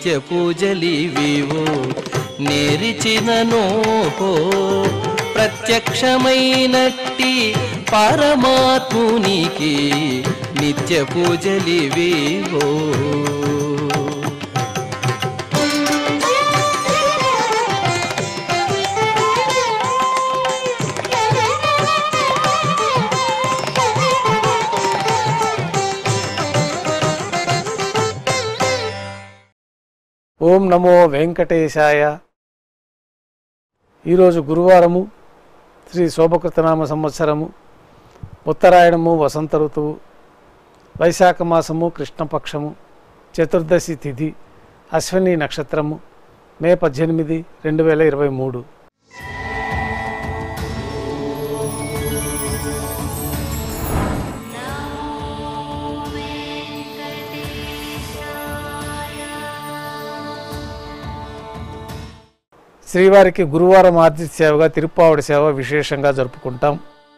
నిత్య పూజలివివో నేరిచిననో ప్రత్యక్షమైనట్టి పరమాత్మునికి నిత్య పూజలివివో. ఓం నమో వెంకటేశాయ. ఈరోజు గురువారము, శ్రీ శోభకృతనామ సంవత్సరము, ఉత్తరాయణము, వసంత ఋతువు, వైశాఖ మాసము, కృష్ణపక్షము, చతుర్దశి తిథి, అశ్విని నక్షత్రము, మే 18, 2023. శ్రీవారికి గురువారం ఆర్జిత సేవగా తిరుప్పావడి సేవ విశేషంగా జరుపుకుంటాం.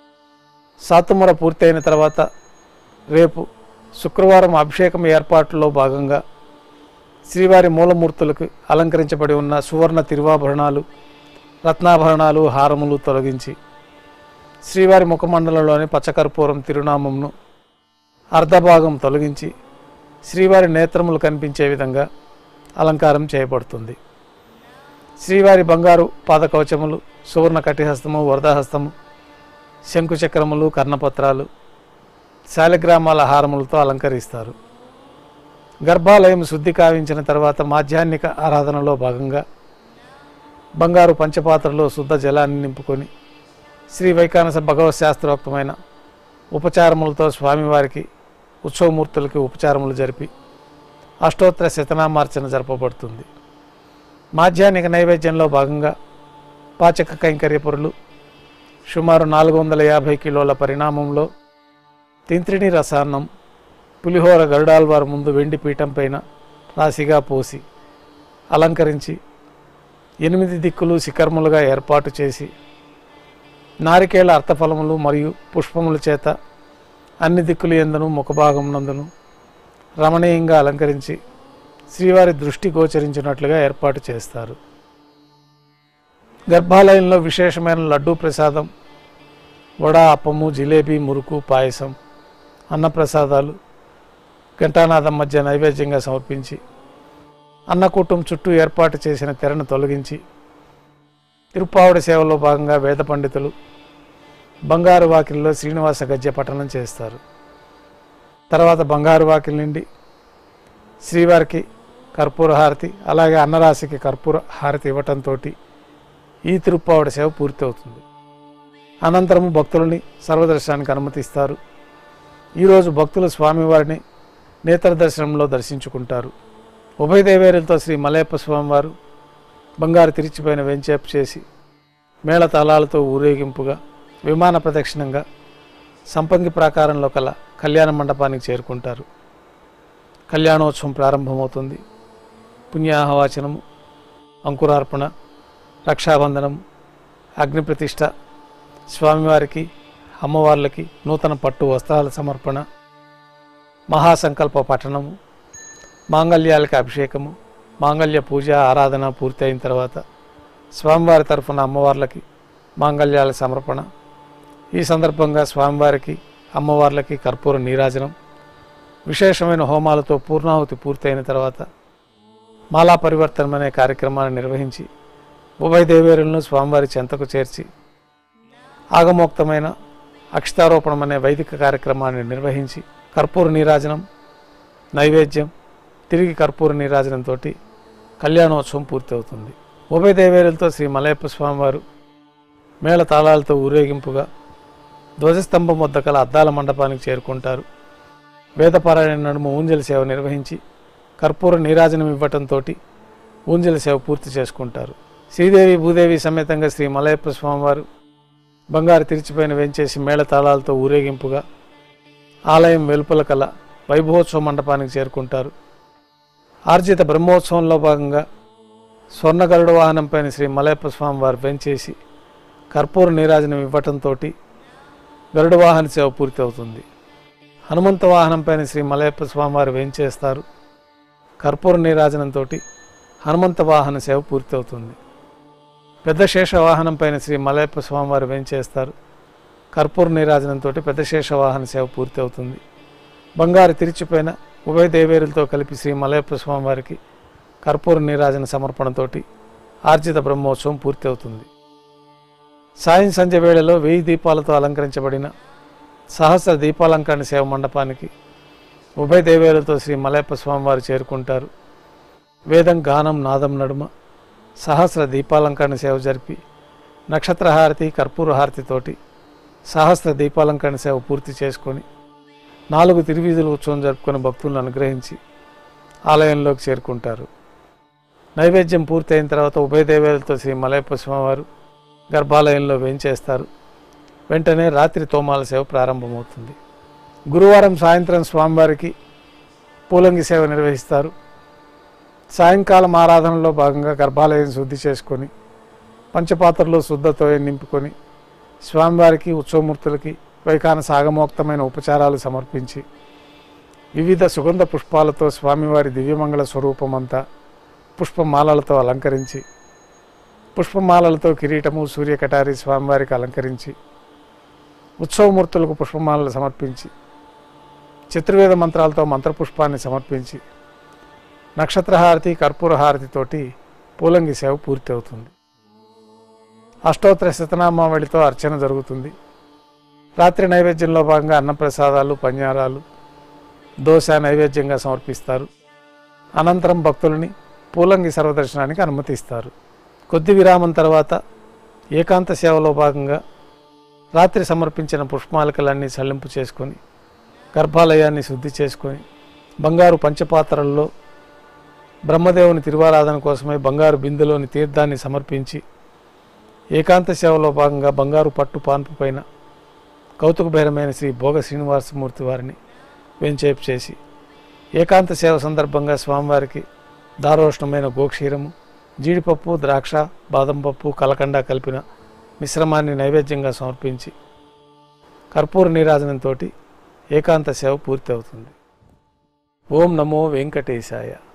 సాతుమర పూర్తయిన తర్వాత రేపు శుక్రవారం అభిషేకం ఏర్పాట్లలో భాగంగా శ్రీవారి మూలమూర్తులకు అలంకరించబడి ఉన్న సువర్ణ తిరువాభరణాలు, రత్నాభరణాలు, హారములు తొలగించి శ్రీవారి ముఖమండలంలోని పచ్చకర్పూరం తిరునామంను అర్ధభాగం తొలగించి శ్రీవారి నేత్రములు కనిపించే విధంగా అలంకారం చేయబడుతుంది. శ్రీవారి బంగారు పాదకవచములు, సువర్ణ కటిహస్తము, వరదహస్తము, శంకుచక్రములు, కర్ణపత్రాలు, శాలిగ్రామాల హారములతో అలంకరిస్తారు. గర్భాలయం శుద్ధి కావించిన తర్వాత మాధ్యాహ్నిక ఆరాధనలో భాగంగా బంగారు పంచపాత్రలో శుద్ధ జలాన్ని నింపుకొని శ్రీ వైకానస భగవత్ శాస్త్రోక్తమైన ఉపచారములతో స్వామివారికి ఉత్సవమూర్తులకి ఉపచారములు జరిపి అష్టోత్తర శతనామార్చన జరపబడుతుంది. మాధ్యాహ్నిక నైవేద్యంలో భాగంగా పాచక కైంకర్య పొరులు సుమారు 450 కిలోల పరిణామంలో తింత్రిణి రసాన్నం, పులిహోర గరుడాల్వారు ముందు వెండి పీఠం పైన రాశిగా పోసి అలంకరించి 8 దిక్కులు శిఖరములుగా ఏర్పాటు చేసి నారికేళ అర్థఫలములు మరియు పుష్పముల చేత అన్ని దిక్కులు యందును ముఖభాగం నందును రమణీయంగా అలంకరించి శ్రీవారి దృష్టి గోచరించినట్లుగా ఏర్పాటు చేస్తారు. గర్భాలయంలో విశేషమైన లడ్డూ ప్రసాదం, వడ, అప్పము, జిలేబీ, మురుకు, పాయసం, అన్నప్రసాదాలు ఘంటానాదం మధ్య నైవేద్యంగా సమర్పించి అన్నకూటం చుట్టూ ఏర్పాటు చేసిన తెరను తొలగించి తిరుప్పావడి సేవలో భాగంగా వేద పండితులు బంగారు వాకిలిలో శ్రీనివాస గద్య పఠనం చేస్తారు. తర్వాత బంగారు వాకిలి నుండి శ్రీవారికి కర్పూర హారతి, అలాగే అన్నరాశికి కర్పూర హారతి ఇవ్వటంతో ఈ తిరుప్పావడి సేవ పూర్తి అవుతుంది. అనంతరము భక్తులని సర్వదర్శనానికి అనుమతిస్తారు. ఈరోజు భక్తులు స్వామివారిని నేత్ర దర్శనంలో దర్శించుకుంటారు. ఉభయ దేవేరులతో శ్రీ మలయప్ప స్వామివారు బంగారు తిరిచిపైన వెంచేపు చేసి మేళతాళాలతో ఊరేగింపుగా విమాన ప్రదక్షిణంగా సంపంగి ప్రాకారంలో కల కళ్యాణ మండపానికి చేరుకుంటారు. కళ్యాణోత్సవం ప్రారంభమవుతుంది. పుణ్యాహవాచనము, అంకురార్పణ, రక్షాబంధనము, అగ్నిప్రతిష్ఠ, స్వామివారికి అమ్మవార్లకి నూతన పట్టు వస్త్రాల సమర్పణ, మహాసంకల్ప పఠనము, మాంగళ్యాలకి అభిషేకము, మాంగళ్య పూజ ఆరాధన పూర్తి అయిన తర్వాత స్వామివారి తరఫున అమ్మవార్లకి మాంగళ్యాల సమర్పణ. ఈ సందర్భంగా స్వామివారికి అమ్మవార్లకి కర్పూర నీరాజనం, విశేషమైన హోమాలతో పూర్ణాహుతి పూర్తయిన తర్వాత మాలా పరివర్తనం అనే కార్యక్రమాన్ని నిర్వహించి ఉభయ దేవేరులను స్వామివారి చెంతకు చేర్చి ఆగమోక్తమైన అక్షతారోపణం అనే వైదిక కార్యక్రమాన్ని నిర్వహించి కర్పూర నీరాజనం, నైవేద్యం, తిరిగి కర్పూర నీరాజనంతో కళ్యాణోత్సవం పూర్తి అవుతుంది. ఉభయ దేవేరులతో శ్రీ మలయప్ప స్వామివారు మేళ తాళాలతో ఊరేగింపుగా ధ్వజస్తంభం వద్ద కల అద్దాల మండపానికి చేరుకుంటారు. వేదపారాయణ నడుమ ఊంజల సేవ నిర్వహించి కర్పూర నీరాజనం ఇవ్వటంతో ఊంజల సేవ పూర్తి చేసుకుంటారు. శ్రీదేవి భూదేవి సమేతంగా శ్రీ మలయప్ప స్వామివారు బంగారు తిరిచిపైన వేంచేసి మేళతాళాలతో ఊరేగింపుగా ఆలయం వెలుపల కల వైభవోత్సవ మండపానికి చేరుకుంటారు. ఆర్జిత బ్రహ్మోత్సవంలో భాగంగా స్వర్ణ గరుడ వాహనంపైన శ్రీ మలయప్ప స్వామివారు వేంచేసి కర్పూర నీరాజనం ఇవ్వటంతో గరుడ వాహన సేవ పూర్తి అవుతుంది. హనుమంత వాహనంపైన శ్రీ మలయప్ప స్వామివారు వేంచేస్తారు. కర్పూర నీరాజనంతో హనుమంత వాహన సేవ పూర్తి అవుతుంది. పెద్ద శేష వాహనం పైన శ్రీ మలయప్ప స్వామివారు వేంచేస్తారు. కర్పూర నీరాజనంతో పెద్ద శేష వాహన సేవ పూర్తి అవుతుంది. బంగారు తిరిచిపోయిన ఉభయ దేవేరులతో కలిపి శ్రీ మలయప్ప స్వామివారికి కర్పూర నీరాజన సమర్పణతో ఆర్జిత బ్రహ్మోత్సవం పూర్తి అవుతుంది. సాయం సంధ్య వేళలో 1000 దీపాలతో అలంకరించబడిన సహస్ర దీపాలంకరణ సేవ మండపానికి ఉభయ దేవేరులతో శ్రీ మలయప్ప స్వామివారు చేరుకుంటారు. వేదం గానం నాదం నడుమ సహస్ర దీపాలంకరణ సేవ జరిపి నక్షత్రహారతి కర్పూర హారతితోటి సహస్ర దీపాలంకరణ సేవ పూర్తి చేసుకొని 4 తిరువీధుల ఉత్సవం జరుపుకొని భక్తులను అనుగ్రహించి ఆలయంలోకి చేరుకుంటారు. నైవేద్యం పూర్తి అయిన తర్వాత ఉభయ దేవేరులతో శ్రీ మలయప్ప స్వామివారు గర్భాలయంలో వేంచేస్తారు. వెంటనే రాత్రి తోమాల సేవ ప్రారంభమవుతుంది. గురువారం సాయంత్రం స్వామివారికి పూలంగి సేవ నిర్వహిస్తారు. సాయంకాలం ఆరాధనలో భాగంగా గర్భాలయం శుద్ధి చేసుకొని పంచపాత్రలో శుద్ధతో నింపుకొని స్వామివారికి ఉత్సవమూర్తులకి వైఖాన సాగమోక్తమైన ఉపచారాలు సమర్పించి వివిధ సుగంధ పుష్పాలతో స్వామివారి దివ్యమంగళ స్వరూపమంతా పుష్పమాలలతో అలంకరించి పుష్పమాలలతో కిరీటము సూర్యకటారి స్వామివారికి అలంకరించి ఉత్సవమూర్తులకు పుష్పమాలలు సమర్పించి చతుర్వేద మంత్రాలతో మంత్రపుష్పాన్ని సమర్పించి నక్షత్రహారతి కర్పూర హారతితోటి పూలంగి సేవ పూర్తి అవుతుంది. అష్టోత్తర శతనామావళితో అర్చన జరుగుతుంది. రాత్రి నైవేద్యంలో భాగంగా అన్నప్రసాదాలు పన్యారాలు దోశ నైవేద్యంగా సమర్పిస్తారు. అనంతరం భక్తులని పూలంగి సర్వదర్శనానికి అనుమతిస్తారు. కొద్ది విరామం తర్వాత ఏకాంత సేవలో భాగంగా రాత్రి సమర్పించిన పుష్పమాలికలన్నీ సల్లింపు చేసుకొని గర్భాలయాన్ని శుద్ధి చేసుకొని బంగారు పంచపాత్రల్లో బ్రహ్మదేవుని తిరువారాధన కోసమై బంగారు బిందెలోని తీర్థాన్ని సమర్పించి ఏకాంత సేవలో భాగంగా బంగారు పట్టు పాన్పు పైన కౌతుకభైరమైన శ్రీ భోగ శ్రీనివాసమూర్తి వారిని వెంచేపు చేసి ఏకాంత సేవ సందర్భంగా స్వామివారికి దారోష్ణమైన గోక్షీరము జీడిపప్పు ద్రాక్ష బాదం పప్పు కలకండ కలిపిన మిశ్రమాన్ని నైవేద్యంగా సమర్పించి కర్పూర నీరాజనంతో ఏకాంత సేవ పూర్తి అవుతుంది. ఓం నమో వెంకటేశాయ.